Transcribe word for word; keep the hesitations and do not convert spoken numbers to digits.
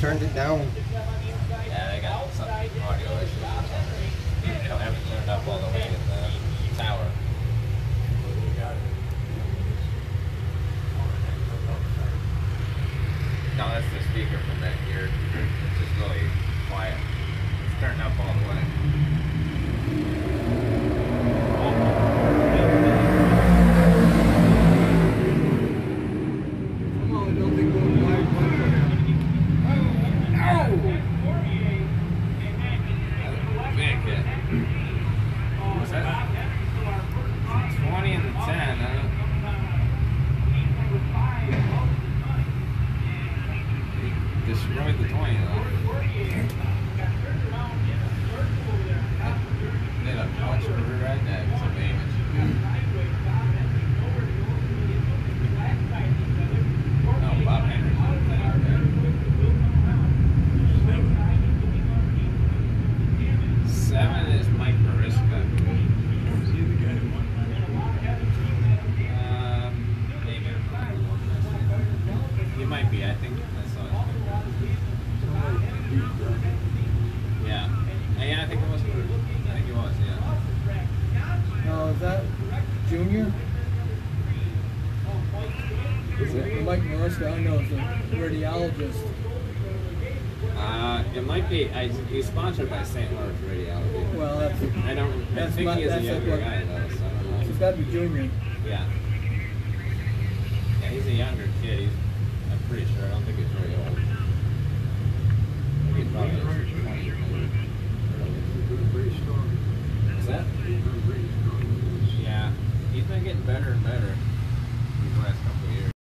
turned it down. Yeah, they got some audio issues or something. They don't have it turned up all the way in the tower. No, that's the speaker from that gear. It's just really quiet. It's turned up all the way. Come on, don't be going wide. Big hit. What's that? twenty and the ten, huh? Destroyed the twenty though. Did a bunch of rednecks some damage. No, Bob Henry's on there. Seven is Mike Mariska. Um, maybe. He might be, I think I saw it. Yeah. Yeah, I think it was. I think it was, yeah. Now, is that Junior? Is it? Mike Mariska, I know, is a radiologist. Uh, it might be. I, he's sponsored by Saint Lawrence Radiology. Well, that's, I don't. I That's think my- he is a that's younger what- guy though, so I don't know. it's got to be Junior. Yeah. Yeah, he's a younger kid. He's. I'm pretty sure. I don't think he's very old. I think he's probably twenty years old. What's that? Yeah. He's been getting better and better these last couple of years.